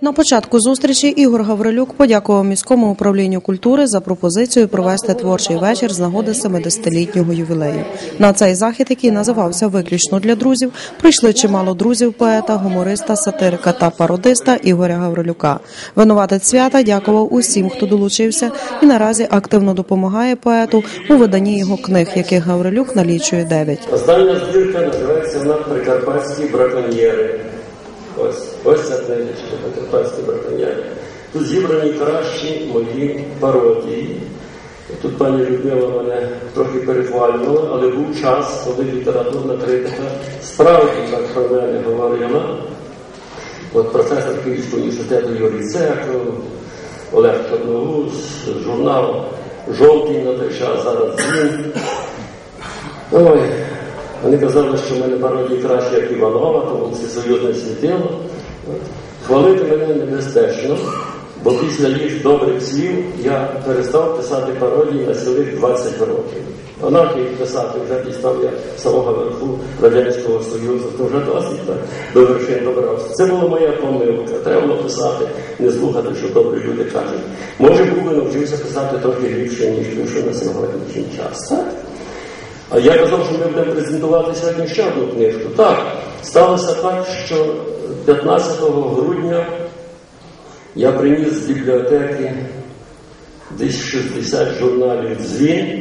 На початку зустрічі Ігор Гаврилюк подякував міському управлінню культури за пропозицію провести творчий вечір з нагоди 70-літнього ювілею. На цей захід, який називався виключно для друзів, прийшли чимало друзів поета, гумориста, сатирика та пародиста Ігоря Гаврилюка. Винуватець свята дякував усім, хто долучився, і наразі активно допомагає поету у виданні його книг, яких Гаврилюк налічує 9. Остання збірка називається вона «Прикарпатські браконьєри». Ось ця книжечка «Прикарпатські браконьєри». Тут зібрані кращі мої пародії. Тут пані Людмила мене трохи перехвалювала, але був час, коли літературна критика справді так про мене говорила. От професор Київського університету Юрій Цеков, Олег Чорновус, журнал «Жовтий» на той час, зараз «Дзвін». Ой, вони казали, що в мене пародії краще, як Іванова, тому це союзне світило. Хвалити мене небезпечно, бо після їх добрих слів я перестав писати пародії на цілих 20 років. Однак їх писати вже дістав я самого верху Радянського Союзу, то вже досить так до вершин добрався. Це була моя помилка. Треба було писати, не слухати, що добрі люди кажуть. Може, був би навчився писати трохи ліпше, ніж пишу на сьогоднішній час, так? А я казав, що ми будемо презентувати сьогодні ще одну книжку. Так, сталося так, що 15 грудня я приніс з бібліотеки десь 60 журналів «Дзвін»,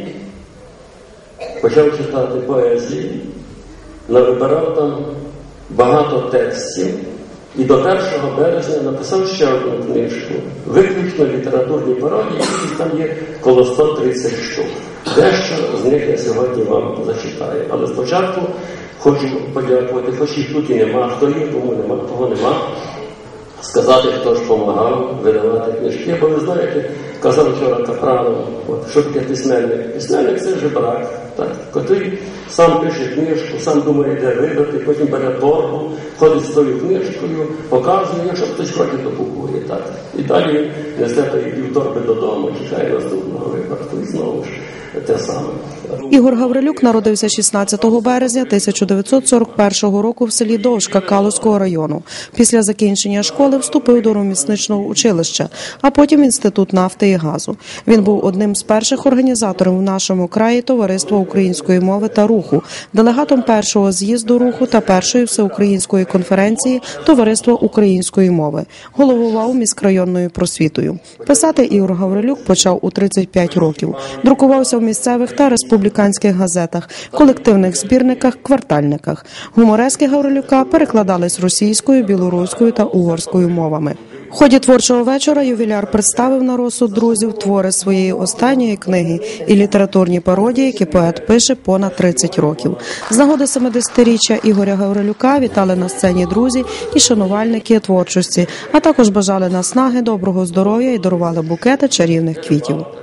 почав читати поезії, навибирав там багато текстів і до 1 березня написав ще одну книжку, виключно літературні пародії, які там є коло 130 штук. Дещо з них я сьогодні вам зачитаю. Але спочатку хочу подякувати, хоч їх тут і нема, хто є, кому нема, кого нема, сказати, хто ж допомагав видавати книжки. Бо ви знаєте, казав вчора Капранов, що таке письменник. Письменник – це жебрак, котрий сам пише книжку, сам думає, де видати, потім бере торбу, ходить з тою книжкою, показує, якщо хтось хоче, то купує. Так. І далі він несе тої півторби додому, чекає наступного випадку і знову ж те саме. Ігор Гаврилюк народився 16 березня 1941 року в селі Довжка Калузького району. Після закінчення школи вступив до ремісничного училища, а потім в Інститут нафти і газу. Він був одним з перших організаторів в нашому краї Товариства української мови та руху, делегатом першого з'їзду руху та першої всеукраїнської конференції Товариства української мови. Головував міськрайонною просвітою. Писати Ігор Гаврилюк почав у 35 років. Друкувався в місцевих та республіканських газетах, колективних збірниках, квартальниках. Гуморески Гаврилюка перекладались російською, білоруською та угорською мовами. В ході творчого вечора ювіляр представив на розсуд друзів твори своєї останньої книги і літературні пародії, які поет пише понад 30 років. З нагоди 70-річчя Ігоря Гаврилюка вітали на сцені друзі і шанувальники творчості, а також бажали наснаги, доброго здоров'я і дарували букети чарівних квітів.